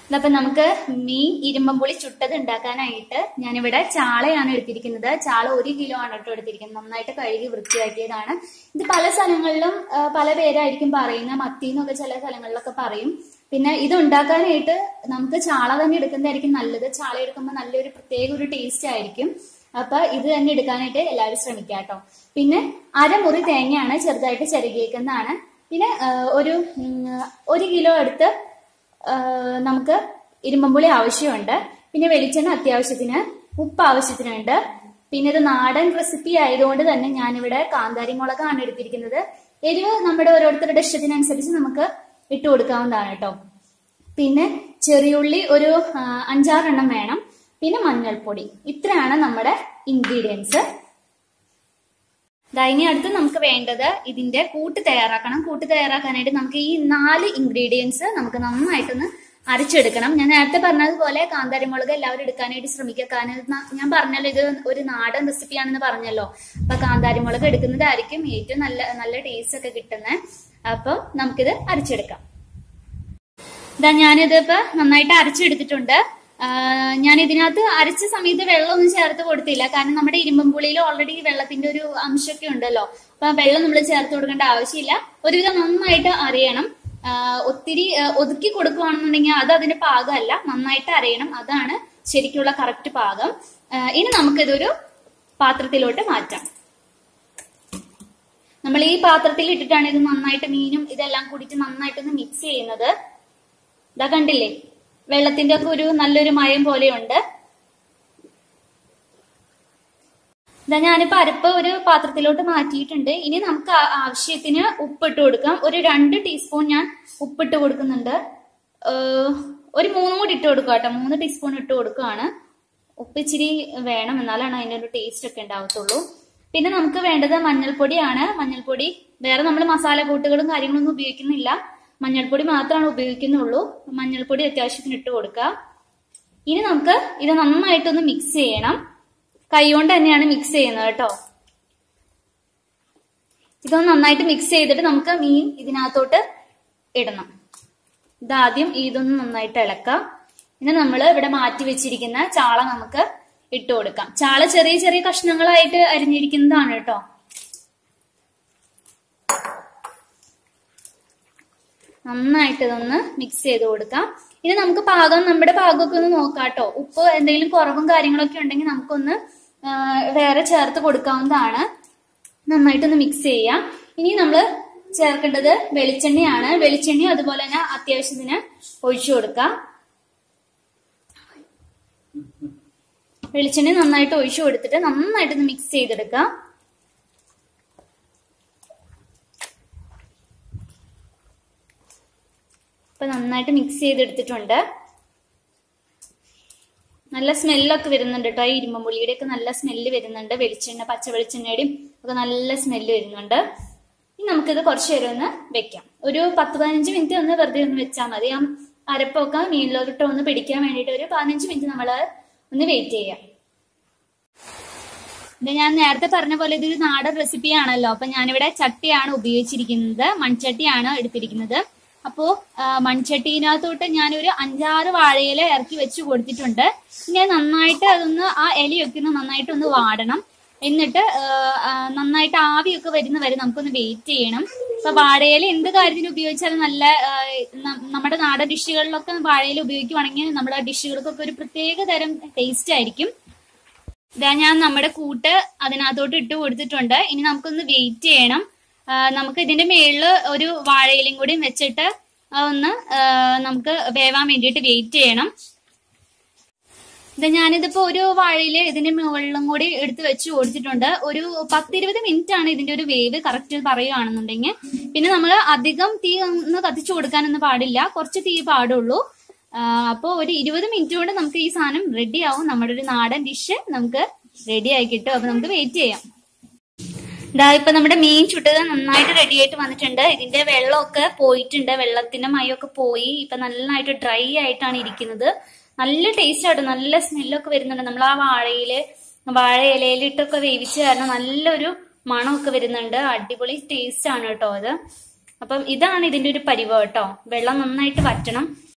അപ്പൊ നമുക്ക് മീൻ ഇരുമ്പമ്പുളി ചുട്ടത് ഉണ്ടാക്കാനായിട്ട് ഞാനിവിടെ ചാളയാണ് എടുത്തിരിക്കുന്നത്. ചാള 1 കിലോ ആണ് കേട്ടോ എടുത്തിരിക്കുന്നത്. നന്നായിട്ട് കഴുകി വൃത്തിയാക്കിയതാണ്. ഇത് പല സ്ഥലങ്ങളിലും പല പേരായിരിക്കും പറയുന്നത്. മത്തി എന്നൊക്കെ ചില സ്ഥലങ്ങളിലൊക്കെ പറയും. പിന്നെ ഇത് ഉണ്ടാക്കാനായിട്ട് നമുക്ക് ചാള തന്നെ എടുക്കുന്നതായിരിക്കും നല്ലത്. ചാള എടുക്കുമ്പോൾ നല്ലൊരു പ്രത്യേക ഒരു ടേസ്റ്റ് ആയിരിക്കും. അപ്പൊ ഇത് തന്നെ എടുക്കാനായിട്ട് എല്ലാവരും ശ്രമിക്കുക കേട്ടോ. പിന്നെ അരമുറി തേങ്ങയാണ് ചെറുതായിട്ട് ചിരകിയേക്കുന്നതാണ്. പിന്നെ ഒരു കിലോ അടുത്ത് നമുക്ക് ഇരുമ്പമ്പുളി ആവശ്യമുണ്ട്. പിന്നെ വെളിച്ചെണ്ണ അത്യാവശ്യത്തിന്, ഉപ്പ് ആവശ്യത്തിനുണ്ട്. പിന്നെ ഇത് നാടൻ റെസിപ്പി ആയതുകൊണ്ട് തന്നെ ഞാനിവിടെ കാന്താരി മുളകാണ് എടുത്തിരിക്കുന്നത്. എരിവ് നമ്മുടെ ഓരോരുത്തരുടെ ഇഷ്ടത്തിനനുസരിച്ച് നമുക്ക് ഇട്ട് കൊടുക്കാവുന്നതാണ് കേട്ടോ. പിന്നെ ചെറിയുള്ളി ഒരു 5-6 എണ്ണം വേണം. പിന്നെ മഞ്ഞൾപ്പൊടി. ഇത്രയാണ് നമ്മുടെ ഇൻഗ്രീഡിയൻസ്. ഇനി അടുത്ത് നമുക്ക് വേണ്ടത് ഇതിന്റെ കൂട്ട് തയ്യാറാക്കണം. കൂട്ട് തയ്യാറാക്കാനായിട്ട് നമുക്ക് ഈ 4 ഇൻഗ്രീഡിയൻസ് നമുക്ക് നന്നായിട്ടൊന്ന് അരച്ചെടുക്കണം. ഞാൻ നേരത്തെ പറഞ്ഞതുപോലെ കാന്താരി മുളക് എല്ലാവരും എടുക്കാനായിട്ട് ശ്രമിക്കുക. കാരണം ഞാൻ പറഞ്ഞല്ലോ ഇത് ഒരു നാടൻ റെസിപ്പിയാണെന്ന് പറഞ്ഞല്ലോ. അപ്പൊ കാന്താരി മുളക് എടുക്കുന്നതായിരിക്കും ഏറ്റവും നല്ല ടേസ്റ്റ് ഒക്കെ കിട്ടുന്നത്. അപ്പം നമുക്കിത് അരച്ചെടുക്കാം. ഞാനിത് ഇപ്പൊ നന്നായിട്ട് അരച്ചെടുത്തിട്ടുണ്ട്. ഞാൻ ഇതിനകത്ത് അരച്ച സമയത്ത് വെള്ളമൊന്നും ചേർത്ത് കൊടുത്തില്ല. കാരണം നമ്മുടെ ഇരുമ്പമ്പുളിയിൽ ഓൾറെഡി വെള്ളത്തിന്റെ ഒരു അംശമൊക്കെ ഉണ്ടല്ലോ. അപ്പൊ വെള്ളം നമ്മൾ ചേർത്ത് കൊടുക്കേണ്ട ആവശ്യമില്ല. ഒരുവിധം നന്നായിട്ട് അരയണം. ഒത്തിരി ഒതുക്കി കൊടുക്കുകയാണെന്നുണ്ടെങ്കിൽ അത് അതിന്റെ പാകമല്ല. നന്നായിട്ട് അരയണം. അതാണ് ശരിക്കുള്ള കറക്റ്റ് പാകം. ഇനി നമുക്കിതൊരു പാത്രത്തിലോട്ട് മാറ്റാം. നമ്മൾ ഈ പാത്രത്തിൽ ഇട്ടിട്ടാണ് ഇത് നന്നായിട്ട് മീനും ഇതെല്ലാം കൂടിയിട്ട് നന്നായിട്ടൊന്ന് മിക്സ് ചെയ്യുന്നത്. ഇതാ കണ്ടില്ലേ, വെള്ളത്തിന്റെ ഒക്കെ ഒരു നല്ലൊരു മയം പോലെയുണ്ട്. ഞാനിപ്പോ അരപ്പ് ഒരു പാത്രത്തിലോട്ട് മാറ്റിയിട്ടുണ്ട്. ഇനി നമുക്ക് ആവശ്യത്തിന് ഉപ്പിട്ട് കൊടുക്കാം. ഒരു 2 ടീസ്പൂൺ ഞാൻ ഉപ്പിട്ട് കൊടുക്കുന്നുണ്ട്. ഒരു 3 കൂടി ഇട്ട് കൊടുക്കുക കേട്ടോ. 3 ടീസ്പൂൺ ഇട്ട് കൊടുക്കുകയാണ്. ഉപ്പ് ഇച്ചിരി വേണം, എന്നാലാണ് അതിന്റെ ഒരു ടേസ്റ്റ് ഒക്കെ ഉണ്ടാവത്തുള്ളൂ. പിന്നെ നമുക്ക് വേണ്ടത് മഞ്ഞൾപ്പൊടിയാണ്. മഞ്ഞൾപ്പൊടി വേറെ നമ്മൾ മസാല കൂട്ടുകളും കാര്യങ്ങളൊന്നും ഉപയോഗിക്കുന്നില്ല. മഞ്ഞൾപ്പൊടി മാത്രമാണ് ഉപയോഗിക്കുന്നുള്ളൂ. മഞ്ഞൾപ്പൊടി അത്യാവശ്യത്തിന് ഇട്ട് കൊടുക്കുക. ഇനി നമുക്ക് ഇത് നന്നായിട്ടൊന്ന് മിക്സ് ചെയ്യണം. കൈകൊണ്ട് തന്നെയാണ് മിക്സ് ചെയ്യുന്നത് കേട്ടോ. ഇതൊന്ന് നന്നായിട്ട് മിക്സ് ചെയ്തിട്ട് നമുക്ക് മീൻ ഇതിനകത്തോട്ട് ഇടണം. ഇതാദ്യം ഇതൊന്ന് നന്നായിട്ട് ഇളക്കാം. പിന്നെ നമ്മൾ ഇവിടെ മാറ്റി വെച്ചിരിക്കുന്ന ചാള നമുക്ക് ഇട്ട് കൊടുക്കാം. ചാള ചെറിയ ചെറിയ കഷ്ണങ്ങളായിട്ട് അരിഞ്ഞിരിക്കുന്നതാണ് കേട്ടോ. നന്നായിട്ട് ഇതൊന്ന് മിക്സ് ചെയ്ത് കൊടുക്കാം. ഇനി നമുക്ക് നമ്മുടെ പാകമൊക്കെ ഒന്ന് നോക്കാം കേട്ടോ. ഉപ്പ് എന്തെങ്കിലും കുറവും കാര്യങ്ങളൊക്കെ ഉണ്ടെങ്കിൽ നമുക്കൊന്ന് വേറെ ചേർത്ത് കൊടുക്കാവുന്നതാണ്. നന്നായിട്ടൊന്ന് മിക്സ് ചെയ്യാം. ഇനി നമ്മൾ ചേർക്കേണ്ടത് വെളിച്ചെണ്ണയാണ്. വെളിച്ചെണ്ണയും അതുപോലെ തന്നെ അത്യാവശ്യത്തിന് ഒഴിച്ചു കൊടുക്കാം. വെളിച്ചെണ്ണ നന്നായിട്ട് ഒഴിച്ചു കൊടുത്തിട്ട് നന്നായിട്ടൊന്ന് മിക്സ് ചെയ്തെടുക്കാം. ഇപ്പൊ നന്നായിട്ട് മിക്സ് ചെയ്തെടുത്തിട്ടുണ്ട്. നല്ല സ്മെല്ലൊക്കെ വരുന്നുണ്ട് കേട്ടോ. ഈ ഇരുമ്പമ്പുളിയുടെ ഒക്കെ നല്ല സ്മെല്ല് വരുന്നുണ്ട്. പച്ച വെളിച്ചെണ്ണയുടെയും ഒക്കെ നല്ല സ്മെല്ല് വരുന്നുണ്ട്. ഇനി നമുക്കിത് കുറച്ചു നേരം ഒന്ന് വെക്കാം. ഒരു 10-15 മിനിറ്റ് ഒന്ന് വെറുതെ ഒന്ന് വെച്ചാൽ മതി. ആ അരപ്പൊക്കെ മീനിലോട്ട് ഒന്ന് പിടിക്കാൻ വേണ്ടിയിട്ട് ഒരു 15 മിനിറ്റ് നമ്മൾ ഒന്ന് വെയിറ്റ് ചെയ്യാം. ഇത് ഞാൻ നേരത്തെ പറഞ്ഞ പോലെ ഇതൊരു നാടൻ റെസിപ്പി ആണല്ലോ. അപ്പൊ ഞാനിവിടെ ചട്ടിയാണ് ഉപയോഗിച്ചിരിക്കുന്നത്. മൺചട്ടിയാണ് എടുത്തിരിക്കുന്നത്. അപ്പോ മൺചട്ടിനകത്തോട്ട് ഞാനൊരു 5-6 വാഴയില ഇറക്കി വെച്ച് കൊടുത്തിട്ടുണ്ട്. ഇനി നന്നായിട്ട് അതൊന്ന് ആ ഇലയൊക്കെ നന്നായിട്ട് ഒന്ന് വാടണം. എന്നിട്ട് നന്നായിട്ട് ആവിയൊക്കെ വരുന്ന വരെ നമുക്കൊന്ന് വെയിറ്റ് ചെയ്യണം. ഇപ്പൊ വാഴയില എന്ത് കാര്യത്തിന് ഉപയോഗിച്ചാലും നല്ല നമ്മുടെ നാടൻ ഡിഷുകളിലൊക്കെ വാഴയില ഉപയോഗിക്കുവാണെങ്കിൽ നമ്മുടെ ഡിഷുകൾക്കൊക്കെ ഒരു പ്രത്യേക തരം ടേസ്റ്റ് ആയിരിക്കും. ഇതാ ഞാൻ നമ്മുടെ കൂട്ട് അതിനകത്തോട്ട് ഇട്ട് കൊടുത്തിട്ടുണ്ട്. ഇനി നമുക്കൊന്ന് വെയിറ്റ് ചെയ്യണം. നമുക്ക് ഇതിന്റെ മേളില് ഒരു വാഴയിലും കൂടി വെച്ചിട്ട് ഒന്ന് നമുക്ക് വേവാൻ വേണ്ടിയിട്ട് വെയിറ്റ് ചെയ്യണം. ഞാനിതിപ്പോ ഒരു വാഴയില് ഇതിന്റെ മുകളിലും കൂടി എടുത്ത് വെച്ച് കൊടുത്തിട്ടുണ്ട്. ഒരു 10-20 മിനിറ്റ് ആണ് ഇതിന്റെ ഒരു വേവ് കറക്റ്റ് പറയുകയാണെന്നുണ്ടെങ്കിൽ. പിന്നെ നമ്മൾ അധികം തീ ഒന്ന് കത്തിച്ചു കൊടുക്കാനൊന്നും പാടില്ല. കുറച്ച് തീ പാടുള്ളൂ. അപ്പോൾ ഒരു 20 മിനിറ്റ് കൊണ്ട് നമുക്ക് ഈ സാധനം റെഡി ആവും. നമ്മുടെ ഒരു നാടൻ ഡിഷ് നമുക്ക് റെഡി ആയി കിട്ടും. അപ്പൊ നമുക്ക് വെയിറ്റ് ചെയ്യാം. ഇപ്പൊ നമ്മുടെ മീൻ ചുട്ടത് നന്നായിട്ട് റെഡി ആയിട്ട് വന്നിട്ടുണ്ട്. ഇതിന്റെ വെള്ളമൊക്കെ പോയിട്ടുണ്ട്. വെള്ളത്തിന്റെ മയൊക്കെ പോയി. ഇപ്പൊ നന്നായിട്ട് ഡ്രൈ ആയിട്ടാണ് ഇരിക്കുന്നത്. നല്ല ടേസ്റ്റ് ആയിട്ട് നല്ല സ്മെല്ലൊക്കെ വരുന്നുണ്ട്. നമ്മൾ ആ വാഴ ഇലയിലിട്ടൊക്കെ വേവിച്ച് കാരണം നല്ലൊരു മണമൊക്കെ വരുന്നുണ്ട്. അടിപൊളി ടേസ്റ്റ് ആണ് കേട്ടോ അത്. അപ്പം ഇതാണ് ഇതിന്റെ ഒരു പരിവം കേട്ടോ. വെള്ളം നന്നായിട്ട് വറ്റണം.